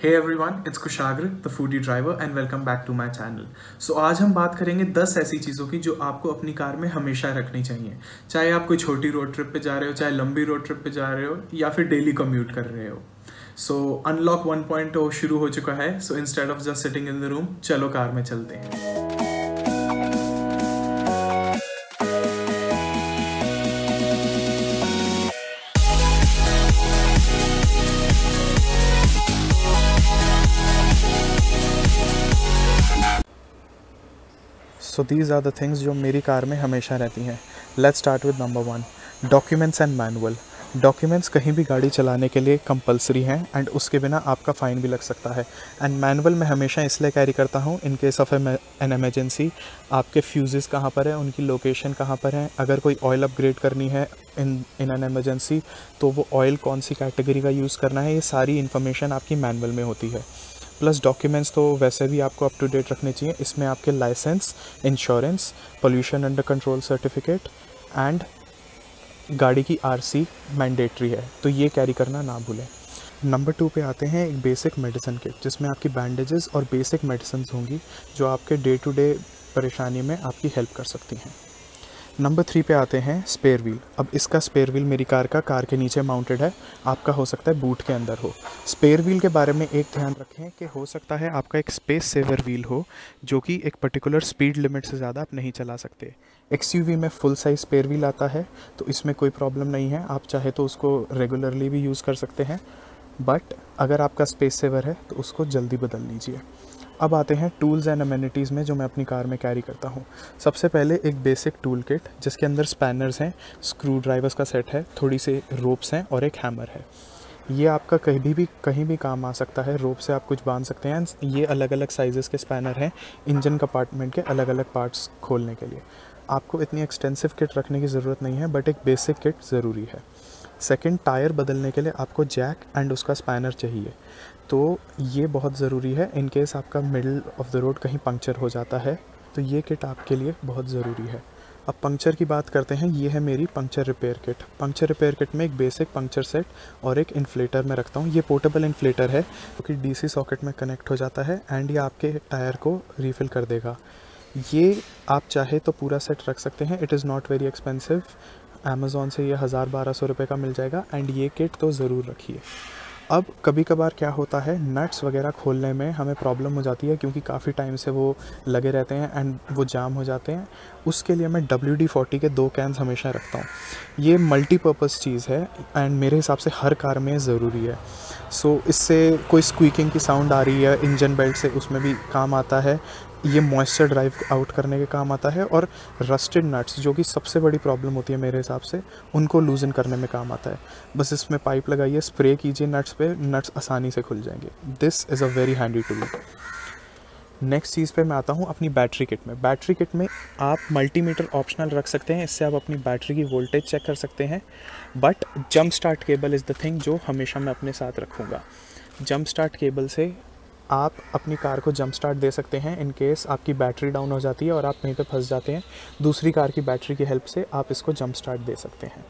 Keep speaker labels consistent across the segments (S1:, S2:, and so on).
S1: Hey everyone, it's Kushagra, the foodie driver and welcome back to my channel. So आज हम बात करेंगे 10 ऐसी चीज़ों की जो आपको अपनी कार में हमेशा रखनी चाहिए। चाहे आप कोई छोटी रोड ट्रिप पे जा रहे हो, चाहे लंबी रोड ट्रिप पे जा रहे हो या फिर डेली कम्यूट कर रहे हो। सो अनलॉक 1.0 शुरू हो चुका है। So instead of just sitting in the room, चलो कार में चलते हैं। So these are the things जो मेरी कार में हमेशा रहती हैं। Let's start with number 1, documents and manual. Documents कहीं भी गाड़ी चलाने के लिए कंपलसरी हैं एंड उसके बिना आपका फ़ाइन भी लग सकता है। एंड मैनुअल मैं हमेशा इसलिए कैरी करता हूँ in case of an emergency. आपके फ्यूज़ेस कहाँ पर है, उनकी लोकेशन कहाँ पर है, अगर कोई ऑयल अपग्रेड करनी है इन एन एमरजेंसी तो वो ऑयल कौन सी कैटेगरी का यूज़ करना है, ये सारी इन्फॉर्मेशन आपकी मैनुअल में होती है। प्लस डॉक्यूमेंट्स तो वैसे भी आपको अप टू डेट रखने चाहिए। इसमें आपके licence, insurance, pollution under control certificate and गाड़ी की आरसी मैंडेटरी है, तो ये कैरी करना ना भूलें। नंबर 2 पे आते हैं एक बेसिक मेडिसिन किट, जिसमें आपकी बैंडेजेस और बेसिक मेडिसिन होंगी जो आपके डे टू डे परेशानी में आपकी हेल्प कर सकती हैं। नंबर 3 पे आते हैं स्पेयर व्हील। अब इसका स्पेयर व्हील मेरी कार के नीचे माउंटेड है, आपका हो सकता है बूट के अंदर हो। स्पेयर व्हील के बारे में एक ध्यान रखें कि हो सकता है आपका एक स्पेस सेवर व्हील हो जो कि एक पर्टिकुलर स्पीड लिमिट से ज़्यादा आप नहीं चला सकते। XUV में फुल साइज स्पेयर व्हील आता है तो इसमें कोई प्रॉब्लम नहीं है, आप चाहे तो उसको रेगुलरली भी यूज़ कर सकते हैं, बट अगर आपका स्पेस सेवर है तो उसको जल्दी बदल लीजिए। अब आते हैं टूल्स एंड अमेनिटीज़ में जो मैं अपनी कार में कैरी करता हूँ। सबसे पहले एक बेसिक टूल किट जिसके अंदर स्पैनर्स हैं, स्क्रू ड्राइवर्स का सेट है, थोड़ी सी रोप्स हैं और एक हैमर है। ये आपका कहीं भी काम आ सकता है। रोप से आप कुछ बांध सकते हैं। ये अलग अलग साइज़ेस के स्पैनर हैं इंजन कंपार्टमेंट के अलग अलग पार्ट्स खोलने के लिए। आपको इतनी एक्सटेंसिव किट रखने की ज़रूरत नहीं है, बट एक बेसिक किट ज़रूरी है। सेकंड, टायर बदलने के लिए आपको जैक एंड उसका स्पैनर चाहिए, तो ये बहुत ज़रूरी है। इन केस आपका मिडल ऑफ द रोड कहीं पंक्चर हो जाता है तो ये किट आपके लिए बहुत ज़रूरी है। अब पंक्चर की बात करते हैं। ये है मेरी puncture repair kit. Puncture repair kit में एक बेसिक पंक्चर सेट और एक इन्फ्लेटर में रखता हूँ। ये पोर्टेबल इन्फ्लेटर है जो कि DC सॉकेट में कनेक्ट हो जाता है एंड ये आपके टायर को रीफ़िल कर देगा। ये आप चाहे तो पूरा सेट रख सकते हैं। It is not very expensive. Amazon से ये 1000-1200 रुपये का मिल जाएगा एंड ये किट तो ज़रूर रखिए। अब कभी कभार क्या होता है, नट्स वगैरह खोलने में हमें प्रॉब्लम हो जाती है क्योंकि काफ़ी टाइम से वो लगे रहते हैं एंड वो जाम हो जाते हैं। उसके लिए मैं WD-40 के 2 कैंस हमेशा रखता हूँ। ये मल्टीपर्पज़ चीज़ है एंड मेरे हिसाब से हर कार में ज़रूरी है। सो इससे कोई स्क्वीकिंग की साउंड आ रही है इंजन बेल्ट से, उसमें भी काम आता है। ये मॉइस्चर ड्राइव आउट करने के काम आता है और रस्टेड नट्स जो कि सबसे बड़ी प्रॉब्लम होती है मेरे हिसाब से, उनको लूज़न करने में काम आता है। बस इसमें पाइप लगाइए, स्प्रे कीजिए नट्स पे, नट्स आसानी से खुल जाएंगे। This is a very handy tool. Next चीज़ पे मैं आता हूँ अपनी बैटरी किट में। बैटरी किट में आप मल्टीमीटर ऑप्शनल रख सकते हैं, इससे आप अपनी बैटरी की वोल्टेज चेक कर सकते हैं, but jump start cable is the thing जो हमेशा मैं अपने साथ रखूँगा। जंप स्टार्ट केबल से आप अपनी कार को जंप स्टार्ट दे सकते हैं इन केस आपकी बैटरी डाउन हो जाती है और आप कहीं पे फंस जाते हैं। दूसरी कार की बैटरी की हेल्प से आप इसको जंप स्टार्ट दे सकते हैं।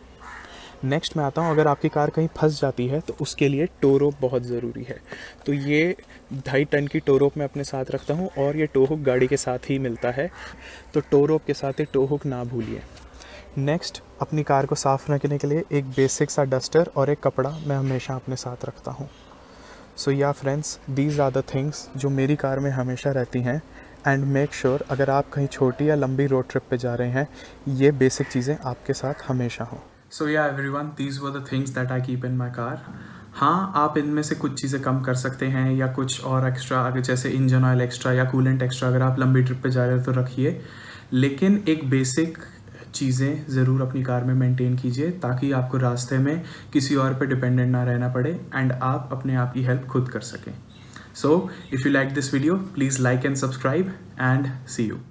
S1: नेक्स्ट मैं आता हूँ, अगर आपकी कार कहीं फंस जाती है तो उसके लिए टो रोप बहुत ज़रूरी है। तो ये 2.5 टन की टो रोप मैं अपने साथ रखता हूँ और ये टो हुक गाड़ी के साथ ही मिलता है, तो टो रोप के साथ ही टो हुक ना भूलिए। नेक्स्ट, अपनी कार को साफ़ रखने के लिए एक बेसिक सा डस्टर और एक कपड़ा मैं हमेशा अपने साथ रखता हूँ। So yeah friends, these are the things जो मेरी कार में हमेशा रहती हैं एंड मेक श्योर अगर आप कहीं छोटी या लंबी रोड ट्रिप पे जा रहे हैं, ये बेसिक चीज़ें आपके साथ हमेशा हों। So yeah everyone, these were the things that I keep in my car. हाँ, आप इनमें से कुछ चीज़ें कम कर सकते हैं या कुछ और एक्स्ट्रा, अगर जैसे इंजन ऑयल एक्स्ट्रा या कूलेंट एक्स्ट्रा अगर आप लंबी ट्रिप पे जा रहे हो तो रखिए, लेकिन एक बेसिक चीज़ें ज़रूर अपनी कार में मेंटेन कीजिए ताकि आपको रास्ते में किसी और पे डिपेंडेंट ना रहना पड़े एंड आप अपने आप की हेल्प खुद कर सकें। So if you like this video, please like and subscribe and see you.